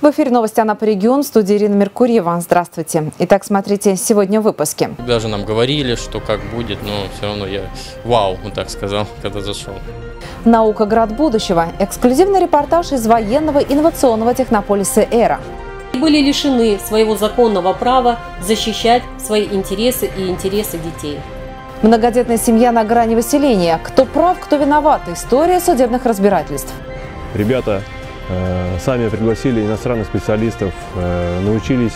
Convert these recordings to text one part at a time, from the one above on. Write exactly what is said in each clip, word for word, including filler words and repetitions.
В эфире новости «Анапа регион», в студии Ирина Меркурьева. Здравствуйте. Итак, смотрите сегодня в выпуске. Даже нам говорили, что как будет, но все равно я вау, вот так сказал, когда зашел. Наука – град будущего. Эксклюзивный репортаж из военного инновационного технополиса «Эра». Были лишены своего законного права защищать свои интересы и интересы детей. Многодетная семья на грани выселения. Кто прав, кто виноват. История судебных разбирательств. Ребята э, сами пригласили иностранных специалистов, э, научились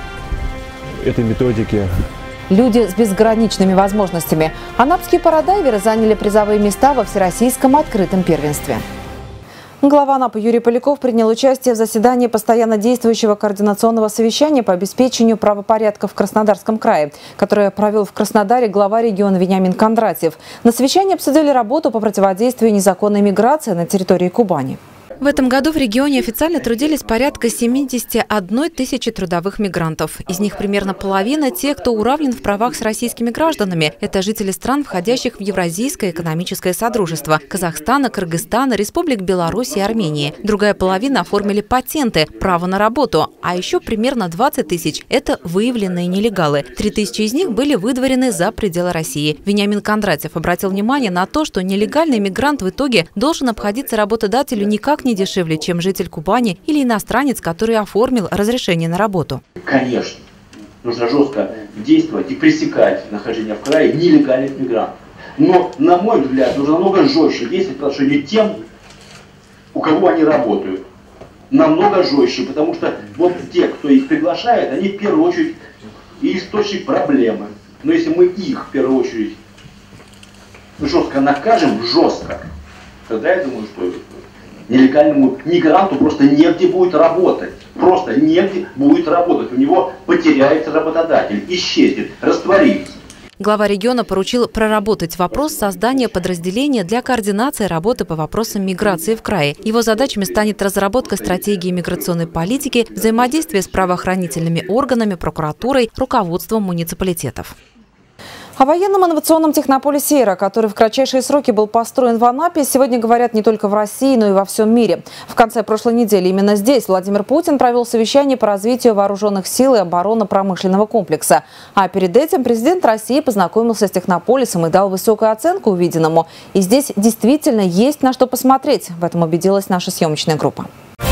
этой методике. Люди с безграничными возможностями. Анапские парадайверы заняли призовые места во всероссийском открытом первенстве. Глава Анапы Юрий Поляков принял участие в заседании постоянно действующего координационного совещания по обеспечению правопорядка в Краснодарском крае, которое провел в Краснодаре глава региона Вениамин Кондратьев. На совещании обсудили работу по противодействию незаконной миграции на территории Кубани. В этом году в регионе официально трудились порядка семидесяти одной тысячи трудовых мигрантов. Из них примерно половина – те, кто уравнен в правах с российскими гражданами. Это жители стран, входящих в Евразийское экономическое содружество – Казахстана, Кыргызстана, Республик Беларусь и Армении. Другая половина оформили патенты, право на работу. А еще примерно двадцать тысяч – это выявленные нелегалы. Три тысячи из них были выдворены за пределы России. Вениамин Кондратьев обратил внимание на то, что нелегальный мигрант в итоге должен обходиться работодателю никак не дешевле, чем житель Кубани или иностранец, который оформил разрешение на работу. Конечно, нужно жестко действовать и пресекать нахождение в крае нелегальных мигрантов. Но, на мой взгляд, нужно намного жестче действовать по отношению к тем, у кого они работают. Намного жестче, потому что вот те, кто их приглашает, они в первую очередь и источник проблемы. Но если мы их в первую очередь жестко накажем, жестко, тогда я думаю, что нелегальному мигранту просто негде будет работать. Просто негде будет работать. У него потеряется работодатель, исчезнет, растворится. Глава региона поручил проработать вопрос создания подразделения для координации работы по вопросам миграции в крае. Его задачами станет разработка стратегии миграционной политики, взаимодействие с правоохранительными органами, прокуратурой, руководством муниципалитетов. О военном инновационном технополисе «Эра», который в кратчайшие сроки был построен в Анапе, сегодня говорят не только в России, но и во всем мире. В конце прошлой недели именно здесь Владимир Путин провел совещание по развитию вооруженных сил и оборонно-промышленного комплекса. А перед этим президент России познакомился с технополисом и дал высокую оценку увиденному. И здесь действительно есть на что посмотреть. В этом убедилась наша съемочная группа.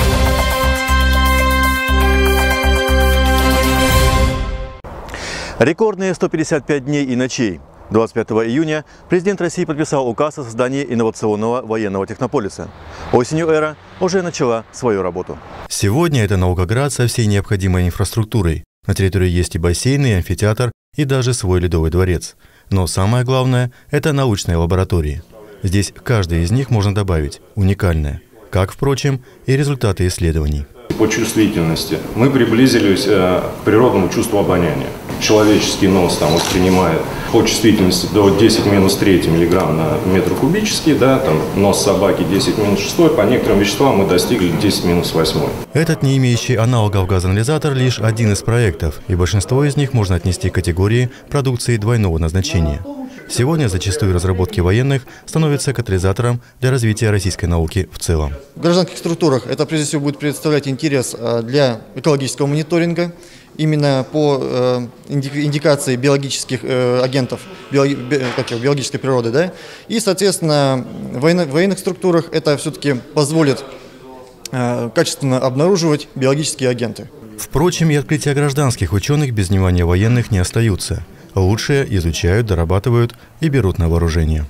Рекордные сто пятьдесят пять дней и ночей. двадцать пятого июня президент России подписал указ о создании инновационного военного технополиса. Осенью «Эра» уже начала свою работу. Сегодня это наукоград со всей необходимой инфраструктурой. На территории есть и бассейн, и амфитеатр, и даже свой ледовый дворец. Но самое главное – это научные лаборатории. Здесь каждый из них можно добавить уникальное, как, впрочем, и результаты исследований. По чувствительности мы приблизились к природному чувству обоняния. Человеческий нос там воспринимает по чувствительности до десять минус три миллиграмм на метр кубический, да, там нос собаки десять минус шесть, по некоторым веществам мы достигли десять минус восемь. Этот не имеющий аналогов газоанализатор лишь один из проектов, и большинство из них можно отнести к категории продукции двойного назначения. Сегодня зачастую разработки военных становятся катализатором для развития российской науки в целом. В гражданских структурах это прежде всего будет представлять интерес для экологического мониторинга, именно по индикации биологических агентов, биологической природы. Да? И, соответственно, в военных структурах это все-таки позволит качественно обнаруживать биологические агенты. Впрочем, и открытия гражданских ученых без внимания военных не остаются. Лучшие изучают, дорабатывают и берут на вооружение.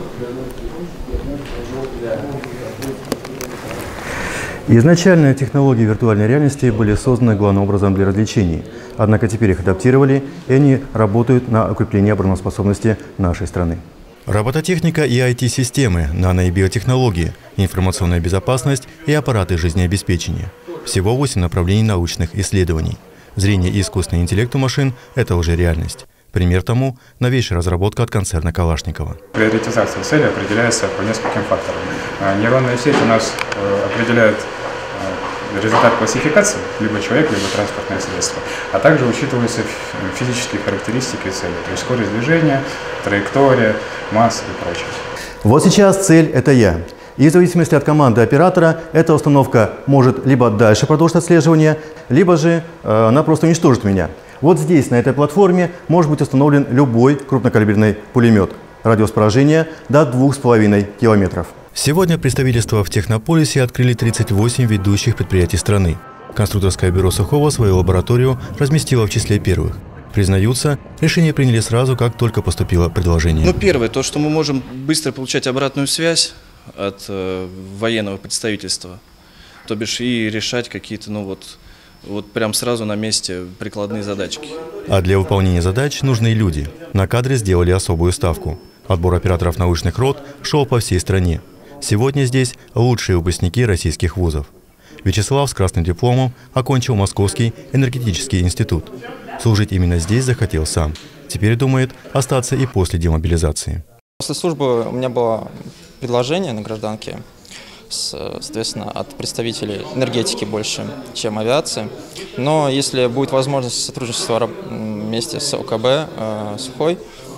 Изначально технологии виртуальной реальности были созданы главным образом для развлечений. Однако теперь их адаптировали, и они работают на укрепление обороноспособности нашей страны. Робототехника и ай ти-системы, нано- и биотехнологии, информационная безопасность и аппараты жизнеобеспечения. Всего восемь направлений научных исследований. Зрение и искусственный интеллект у машин – это уже реальность. Пример тому – новейшая разработка от концерна Калашникова. Приоритизация цели определяется по нескольким факторам. Нейронная сеть у нас определяет результат классификации, либо человек, либо транспортное средство, а также учитываются физические характеристики цели, то есть скорость движения, траектория, масса и прочее. Вот сейчас цель – это я. И в зависимости от команды оператора эта установка может либо дальше продолжить отслеживание, либо же э, она просто уничтожит меня. Вот здесь, на этой платформе, может быть установлен любой крупнокалиберный пулемет. Радиус поражения до двух с половиной километров. Сегодня представительства в Технополисе открыли тридцать восемь ведущих предприятий страны. Конструкторское бюро Сухого свою лабораторию разместило в числе первых. Признаются, решение приняли сразу, как только поступило предложение. Ну, первое, то, что мы можем быстро получать обратную связь от э, военного представительства, то бишь и решать какие-то, ну вот, вот прям сразу на месте прикладные задачки. А для выполнения задач нужны люди. На кадры сделали особую ставку. Отбор операторов научных рот шел по всей стране. Сегодня здесь лучшие выпускники российских вузов. Вячеслав с красным дипломом окончил Московский энергетический институт. Служить именно здесь захотел сам. Теперь думает остаться и после демобилизации. После службы у меня было предложение на гражданке, соответственно, от представителей энергетики больше, чем авиации. Но если будет возможность сотрудничества вместе с ОКБ э, Сухой,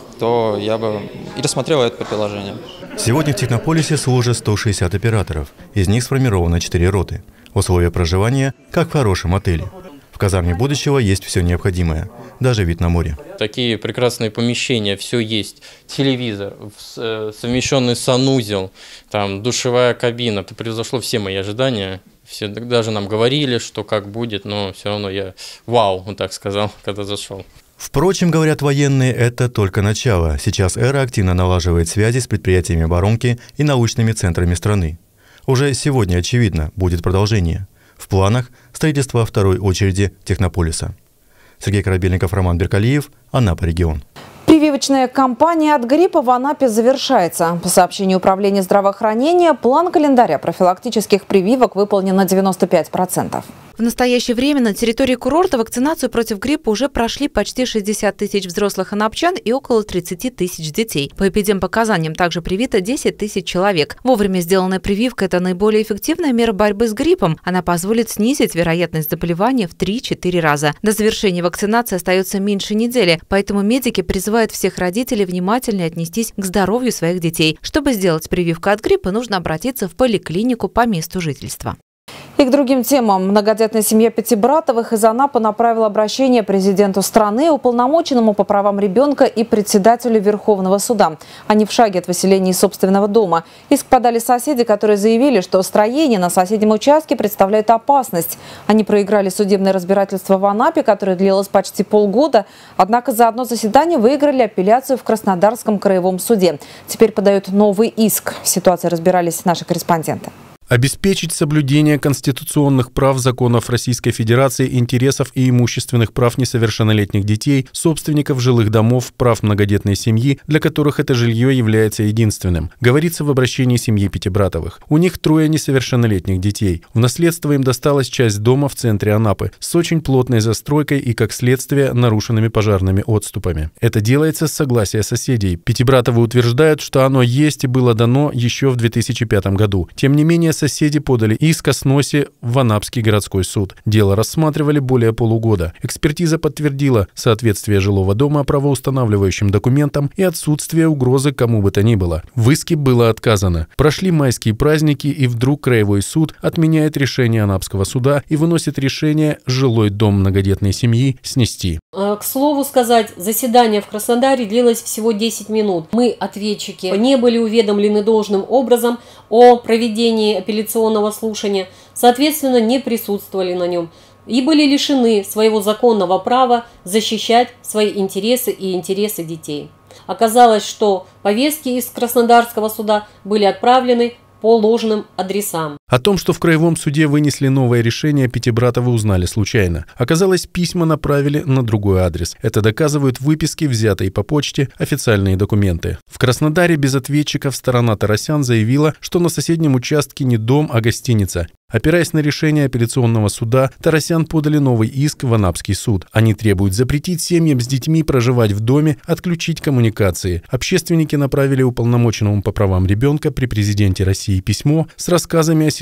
то я бы и рассмотрел это предложение. Сегодня в Технополисе служат сто шестьдесят операторов. Из них сформировано четыре роты. Условия проживания, как в хорошем отеле. В казарме будущего есть все необходимое, даже вид на море. Такие прекрасные помещения, все есть. Телевизор, совмещенный санузел, там душевая кабина. Это превзошло все мои ожидания. Все даже нам говорили, что как будет, но все равно я вау, вот так сказал, когда зашел. Впрочем, говорят военные, это только начало. Сейчас эра активно налаживает связи с предприятиями оборонки и научными центрами страны. Уже сегодня, очевидно, будет продолжение. В планах строительство второй очереди Технополиса. Сергей Корабельников, Роман Беркалиев, Анапа, регион. Прививочная кампания от гриппа в Анапе завершается. По сообщению Управления здравоохранения, план календаря профилактических прививок выполнен на девяносто пять процентов. В настоящее время на территории курорта вакцинацию против гриппа уже прошли почти шестьдесят тысяч взрослых анапчан и около тридцати тысяч детей. По эпидемпоказаниям также привито десять тысяч человек. Вовремя сделанная прививка – это наиболее эффективная мера борьбы с гриппом. Она позволит снизить вероятность заболевания в три-четыре раза. До завершения вакцинации остается меньше недели, поэтому медики призывают всех родителей внимательнее отнестись к здоровью своих детей. Чтобы сделать прививку от гриппа, нужно обратиться в поликлинику по месту жительства. И к другим темам. Многодетная семья Пятибратовых из Анапы направила обращение президенту страны, уполномоченному по правам ребенка и председателю Верховного суда. Они в шаге от выселения из собственного дома. Иск подали соседи, которые заявили, что строение на соседнем участке представляет опасность. Они проиграли судебное разбирательство в Анапе, которое длилось почти полгода. Однако за одно заседание выиграли апелляцию в Краснодарском краевом суде. Теперь подают новый иск. В ситуации разбирались наши корреспонденты. Обеспечить соблюдение конституционных прав, законов Российской Федерации, интересов и имущественных прав несовершеннолетних детей, собственников жилых домов, прав многодетной семьи, для которых это жилье является единственным, говорится в обращении семьи Пятибратовых. У них трое несовершеннолетних детей. В наследство им досталась часть дома в центре Анапы с очень плотной застройкой и, как следствие, нарушенными пожарными отступами. Это делается с согласия соседей. Пятибратовы утверждают, что оно есть и было дано еще в две тысячи пятом году. Тем не менее, соседи подали иск о сносе в Анапский городской суд. Дело рассматривали более полугода. Экспертиза подтвердила соответствие жилого дома правоустанавливающим документам и отсутствие угрозы кому бы то ни было. В иске было отказано. Прошли майские праздники, и вдруг краевой суд отменяет решение Анапского суда и выносит решение жилой дом многодетной семьи снести. К слову сказать, заседание в Краснодаре длилось всего десять минут. Мы, ответчики, не были уведомлены должным образом о проведении апелляционного слушания, соответственно, не присутствовали на нем и были лишены своего законного права защищать свои интересы и интересы детей. Оказалось, что повестки из Краснодарского суда были отправлены по ложным адресам. О том, что в краевом суде вынесли новое решение, Пятибратовы узнали случайно. Оказалось, письма направили на другой адрес. Это доказывают выписки, взятые по почте, официальные документы. В Краснодаре без ответчиков сторона Тарасян заявила, что на соседнем участке не дом, а гостиница. Опираясь на решение апелляционного суда, Тарасян подали новый иск в Анапский суд. Они требуют запретить семьям с детьми проживать в доме, отключить коммуникации. Общественники направили уполномоченному по правам ребенка при президенте России письмо с рассказами о ситуации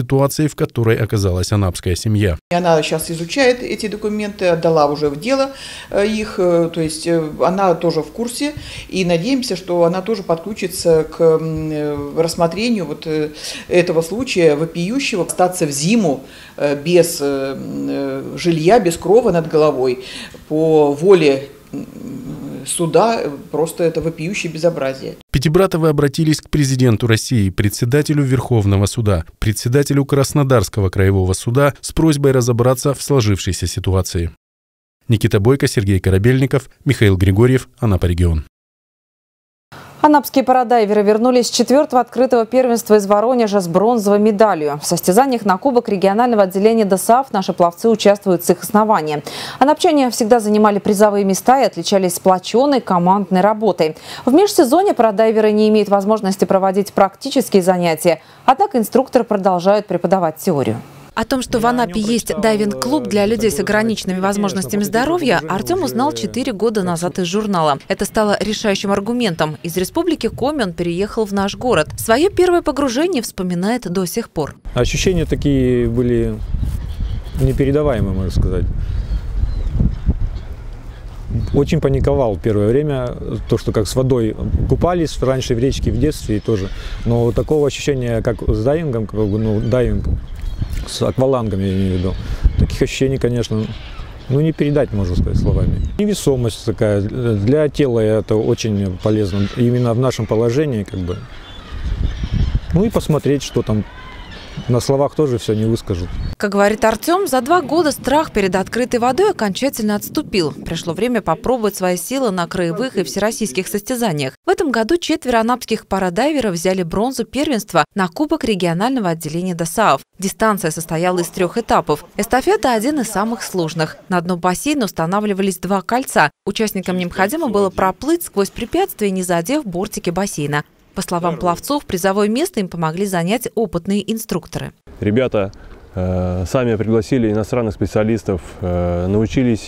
ситуацией, в которой оказалась анапская семья. Она сейчас изучает эти документы, отдала уже в дело их, то есть она тоже в курсе, и надеемся, что она тоже подключится к рассмотрению вот этого случая вопиющего, остаться в зиму без жилья, без крова над головой по воле суда, просто это вопиющее безобразие. Пятибратовы обратились к президенту России, председателю Верховного суда, председателю Краснодарского краевого суда с просьбой разобраться в сложившейся ситуации. Никита Бойко, Сергей Корабельников, Михаил Григорьев, Анапа регион. Анапские парадайверы вернулись с четвертого открытого первенства из Воронежа с бронзовой медалью. В состязаниях на Кубок регионального отделения ДОСААФ наши пловцы участвуют с их основания. Анапчане всегда занимали призовые места и отличались сплоченной командной работой. В межсезонье парадайверы не имеют возможности проводить практические занятия, однако инструкторы продолжают преподавать теорию. О том, что в Анапе есть дайвинг-клуб для людей с ограниченными возможностями здоровья, Артем узнал четыре года назад из журнала. Это стало решающим аргументом. Из республики Коми он переехал в наш город. Свое первое погружение вспоминает до сих пор. Ощущения такие были непередаваемые, можно сказать. Очень паниковал первое время, то, что как с водой купались раньше в речке в детстве тоже. Но такого ощущения, как с дайвингом, как, ну, дайвинг, с аквалангом, я имею в виду. Таких ощущений, конечно, ну не передать, можно сказать, словами. Невесомость такая. Для тела это очень полезно. Именно в нашем положении, как бы. Ну и посмотреть, что там. На словах тоже все не выскажут. Как говорит Артем, за два года страх перед открытой водой окончательно отступил. Пришло время попробовать свои силы на краевых и всероссийских состязаниях. В этом году четверо анапских парадайверов взяли бронзу первенства на Кубок регионального отделения ДОСААФ. Дистанция состояла из трех этапов. Эстафета – один из самых сложных. На дно бассейна устанавливались два кольца. Участникам необходимо было проплыть сквозь препятствия, не задев бортики бассейна. По словам пловцов, призовое место им помогли занять опытные инструкторы. Ребята э, сами пригласили иностранных специалистов, э, научились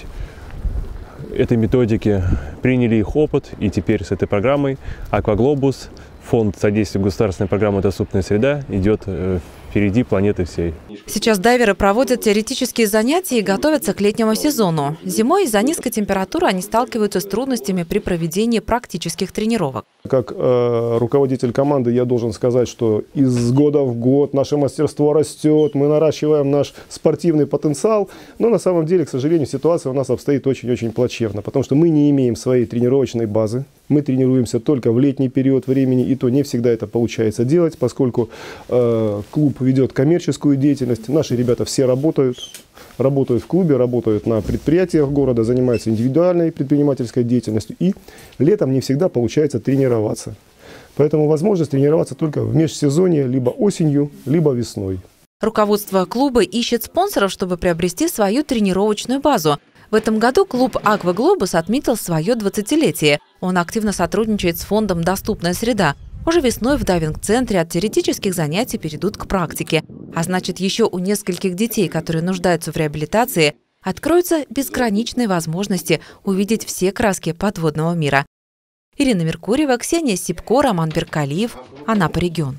этой методике, приняли их опыт, и теперь с этой программой «Акваглобус», фонд содействия государственной программы «Доступная среда» идет э, впереди планеты всей. Сейчас дайверы проводят теоретические занятия и готовятся к летнему сезону. Зимой из-за низкой температуры они сталкиваются с трудностями при проведении практических тренировок. Как э, руководитель команды я должен сказать, что из года в год наше мастерство растет, мы наращиваем наш спортивный потенциал, но на самом деле, к сожалению, ситуация у нас обстоит очень-очень плачевно, потому что мы не имеем своей тренировочной базы. Мы тренируемся только в летний период времени, и то не всегда это получается делать, поскольку э, клуб ведет коммерческую деятельность. Наши ребята все работают, работают в клубе, работают на предприятиях города, занимаются индивидуальной предпринимательской деятельностью, и летом не всегда получается тренироваться. Поэтому возможность тренироваться только в межсезонье, либо осенью, либо весной. Руководство клуба ищет спонсоров, чтобы приобрести свою тренировочную базу. В этом году клуб «Акваглобус» отметил свое двадцатилетие. Он активно сотрудничает с фондом «Доступная среда». Уже весной в дайвинг-центре от теоретических занятий перейдут к практике. А значит, еще у нескольких детей, которые нуждаются в реабилитации, откроются безграничные возможности увидеть все краски подводного мира. Ирина Меркурьева, Ксения Сипко, Роман Беркалиев, Анапа регион.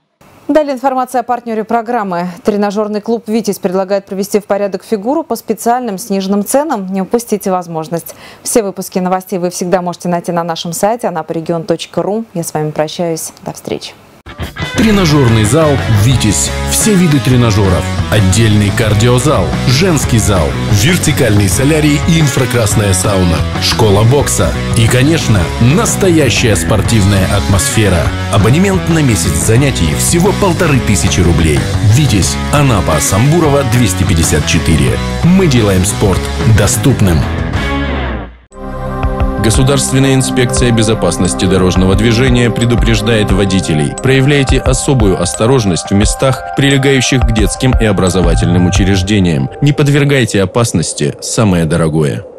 Далее информация о партнере программы. Тренажерный клуб «Витязь» предлагает привести в порядок фигуру по специальным сниженным ценам. Не упустите возможность. Все выпуски новостей вы всегда можете найти на нашем сайте анапарегион точка ру. Я с вами прощаюсь. До встречи. Тренажерный зал «Витязь». Все виды тренажеров. Отдельный кардиозал, женский зал, вертикальный солярий и инфракрасная сауна, школа бокса и, конечно, настоящая спортивная атмосфера. Абонемент на месяц занятий всего полторы тысячи рублей. «Витязь», Анапа, Самбурова, двести пятьдесят четыре. Мы делаем спорт доступным. Государственная инспекция безопасности дорожного движения предупреждает водителей: проявляйте особую осторожность в местах, прилегающих к детским и образовательным учреждениям. Не подвергайте опасности самое дорогое.